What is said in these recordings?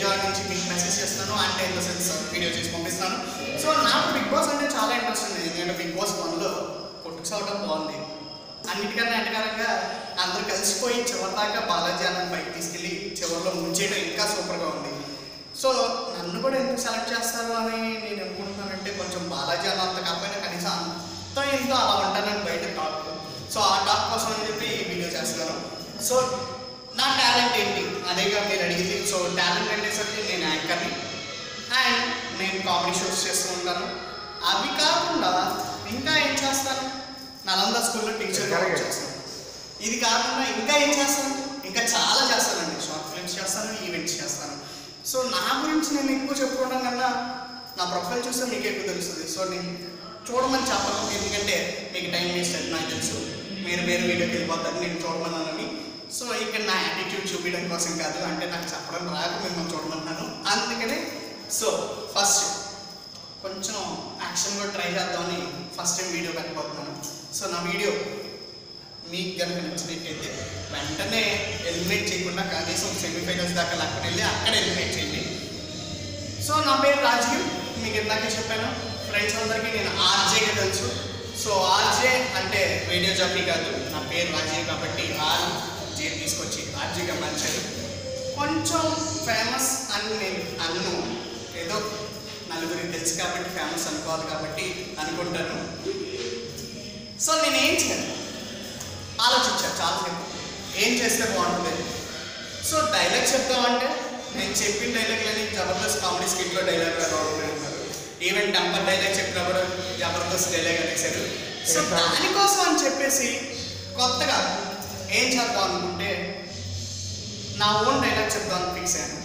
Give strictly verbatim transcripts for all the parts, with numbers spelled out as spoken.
విజయవాడ నుంచి మీకు మెసేజ్ చేస్తున్నాను అంటే ఇన్ ద సెన్స్ వీడియో చేసి పంపిస్తున్నాను. సో నాకు బిగ్ బాస్ అంటే చాలా ఇంట్రెస్ట్ ఉంది. ఎందుకంటే బిగ్ బాస్ వన్లో కొట్టుకు సాగడం బాగుంది. అన్నిటికన్నా ఎంటకాలంగా అందరూ కలిసిపోయి చివరి దాకా బాలాజీ అన్నని బయట తీసుకెళ్ళి చివరిలో ముంచేయడం ఇంకా సూపర్గా ఉంది. సో నన్ను కూడా ఎందుకు సెలెక్ట్ చేస్తారు అని నేను అనుకుంటున్నానంటే కొంచెం బాలాజీ అన్న అంత కాకపోయినా కనీసం అంత ఎంతో అలా ఉంటానని బయట టాక్. సో ఆ టాక్ కోసం అని చెప్పి వీడియో చేస్తున్నాను. సో నా టాలెంట్ ఏంటి అదేగా మీరు అడిగింది. సో టాలెంట్ అనేసరికి నేను యాంకర్ని అండ్ నేను కామెడీ షోస్ చేస్తూ ఉంటాను. అవి కాకుండా ఇంకా ఏం చేస్తాను, నలంద స్కూల్లో టీచర్గా వర్క్ చేస్తాను. ఇది కాకుండా ఇంకా ఏం చేస్తాను, ఇంకా చాలా చేస్తానండి. షార్ట్ ఫిల్మ్స్ చేస్తాను, ఈవెంట్స్ చేస్తాను. సో నా గురించి నేను ఎక్కువ చెప్పుకోవడం కన్నా నా ప్రొఫైల్ చూస్తే మీకు ఎక్కువ తెలుస్తుంది. సో నేను చూడమని చెప్పను, ఎందుకంటే మీకు టైం వేస్ట్ అది నాకు తెలుసు. మీరు వేరే వీడియోకి వెళ్ళిపోతారు నేను చూడమన్నానని. సో ఇక్కడ నా యాటిట్యూడ్ చూపించడం కోసం కాదు, అంటే నాకు చెప్పడం రాక మిమ్మల్ని చూడమన్నాను అందుకనే. సో ఫస్ట్ కొంచెం యాక్షన్ కూడా ట్రై చేద్దామని ఫస్ట్ టైం వీడియో పెట్టబోతున్నాను. సో నా వీడియో మీకు కనుక నచ్చినట్టయితే వెంటనే ఎలిమినేట్ చేయకుండా కనీసం సెమీఫైనల్స్ దాకా లెక్కన వెళ్ళి అక్కడ ఎలిమినేట్ చేయండి. సో నా పేరు రాజీవ్, మీకు ఇందాక చెప్పాను. ఫ్రెండ్స్ అందరికీ నేను ఆర్జేగా తెలుసు. సో ఆర్జే అంటే రేడియో జాకీ కాదు, నా పేరు రాజీవ్ కాబట్టి ఆర్ జే తీసుకొచ్చి ఆర్జేగా మార్చారు. కొంచెం ఫేమస్ అని నేను అన్ను, ఏదో నలుగురికి తెలుసు కాబట్టి ఫేమస్ అనుకోవాలి కాబట్టి అనుకుంటాను. సో నేను ఏం చేయాలి ఆలోచించాను చాలాసేపు, ఏం చేస్తే బాగుంటుంది. సో డైలాగ్ చెప్తామంటే నేను చెప్పిన డైలాగ్లని జబర్దస్త్ కామెడీ స్కిట్లో డైలాగ్ రావడం, ఈవెన్ టెంపర్ డైలాగ్ చెప్పినా కూడా జబర్దస్త్ డైలాగ్ అనేసారు. సో దానికోసం అని చెప్పేసి కొత్తగా ఏం చేద్దాం అనుకుంటే నా ఓన్ డైలాగ్ చెప్తాను ఫిక్స్ అయ్యాను.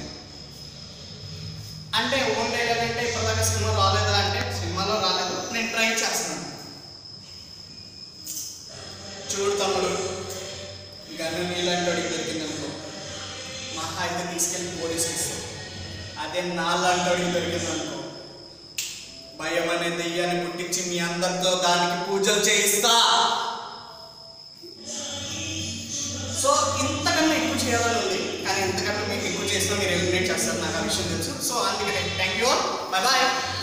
అంటే ఓన్ డైలాగ్ అంటే ఇప్పటిదాకా సినిమా రాలేదా అంటే సినిమాలో రాలేదు, నేను ట్రై చేస్తున్నాను. చూడు తమ్ముడు, గన్ను నీళ్ళంటే అడిగి దొరికిందనుకో మహా అయితే తీసుకెళ్ళి పోలీసులు ఇస్తాం. అదే నాళ్ళంటే అడిగి దొరికిందనుకో భయం అనే దెయ్యాన్ని పుట్టించి మీ అందరితో దానికి పూజలు చేయిస్తా. సో ఇంతకన్నా ఎక్కువ చేయాలని ఉంది, కానీ ఇంతకన్నా మీకు ఎక్కువ చేసినా మీరు ఎలిమినేట్ చేస్తారు, నాకు ఆ విషయం తెలుసు. సో అందుకనే థ్యాంక్ యూ, బై బాయ్.